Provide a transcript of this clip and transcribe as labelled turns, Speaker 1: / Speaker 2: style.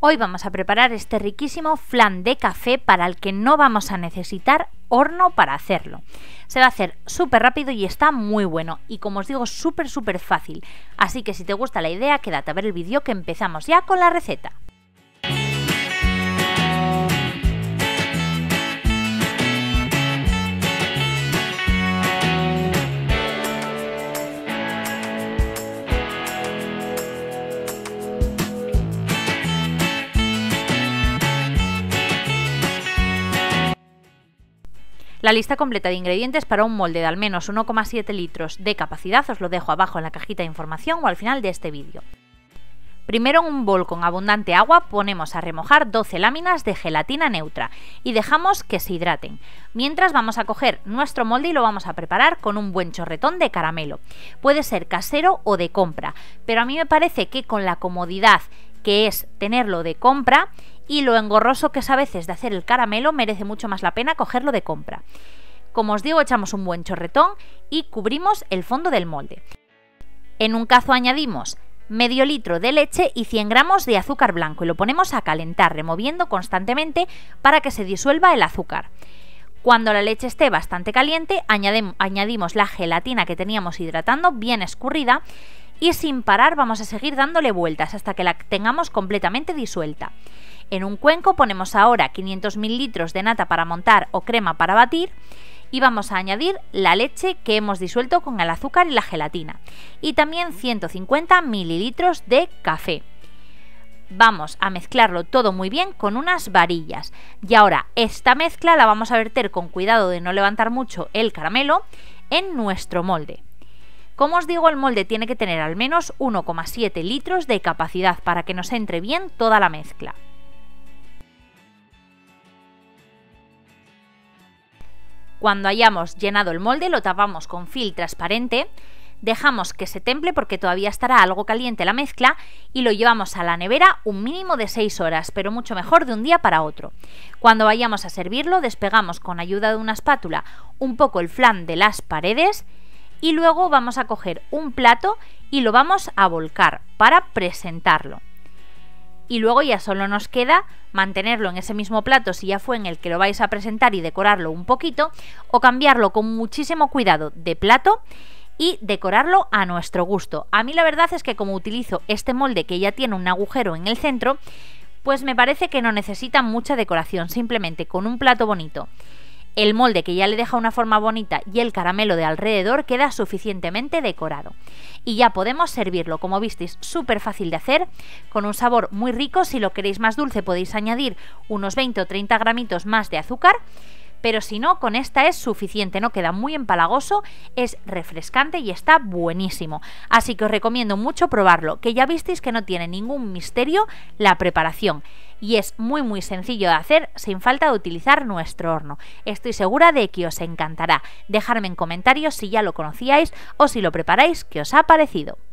Speaker 1: Hoy vamos a preparar este riquísimo flan de café para el que no vamos a necesitar horno para hacerlo. Se va a hacer súper rápido y está muy bueno y, como os digo, súper fácil. Así que si te gusta la idea, quédate a ver el vídeo que empezamos ya con la receta. La lista completa de ingredientes para un molde de al menos 1,7 litros de capacidad os lo dejo abajo en la cajita de información o al final de este vídeo. Primero, en un bol con abundante agua ponemos a remojar 12 láminas de gelatina neutra y dejamos que se hidraten. Mientras vamos a coger nuestro molde y lo vamos a preparar con un buen chorretón de caramelo. Puede ser casero o de compra, pero a mí me parece que con la comodidad que es tenerlo de compra y lo engorroso que es a veces de hacer el caramelo, merece mucho más la pena cogerlo de compra. Como os digo, echamos un buen chorretón y cubrimos el fondo del molde. En un cazo añadimos medio litro de leche y 100 gramos de azúcar blanco y lo ponemos a calentar, removiendo constantemente para que se disuelva el azúcar. Cuando la leche esté bastante caliente, añadimos la gelatina que teníamos hidratando, bien escurrida, y sin parar vamos a seguir dándole vueltas hasta que la tengamos completamente disuelta. En un cuenco ponemos ahora 500 mililitros de nata para montar o crema para batir y vamos a añadir la leche que hemos disuelto con el azúcar y la gelatina y también 150 mililitros de café. Vamos a mezclarlo todo muy bien con unas varillas y ahora esta mezcla la vamos a verter con cuidado de no levantar mucho el caramelo en nuestro molde. Como os digo, el molde tiene que tener al menos 1,7 litros de capacidad para que nos entre bien toda la mezcla. Cuando hayamos llenado el molde lo tapamos con film transparente, dejamos que se temple porque todavía estará algo caliente la mezcla y lo llevamos a la nevera un mínimo de 6 horas, pero mucho mejor de un día para otro. Cuando vayamos a servirlo despegamos con ayuda de una espátula un poco el flan de las paredes y luego vamos a coger un plato y lo vamos a volcar para presentarlo. Y luego ya solo nos queda mantenerlo en ese mismo plato si ya fue en el que lo vais a presentar y decorarlo un poquito, o cambiarlo con muchísimo cuidado de plato y decorarlo a nuestro gusto. A mí la verdad es que como utilizo este molde que ya tiene un agujero en el centro, pues me parece que no necesita mucha decoración, simplemente con un plato bonito. El molde que ya le deja una forma bonita y el caramelo de alrededor queda suficientemente decorado. Y ya podemos servirlo, como visteis, súper fácil de hacer, con un sabor muy rico. Si lo queréis más dulce podéis añadir unos 20 o 30 gramitos más de azúcar, pero si no, con esta es suficiente, no queda muy empalagoso, es refrescante y está buenísimo. Así que os recomiendo mucho probarlo, que ya visteis que no tiene ningún misterio la preparación. Y es muy sencillo de hacer sin falta de utilizar nuestro horno. Estoy segura de que os encantará. Dejadme en comentarios si ya lo conocíais o si lo preparáis, qué os ha parecido.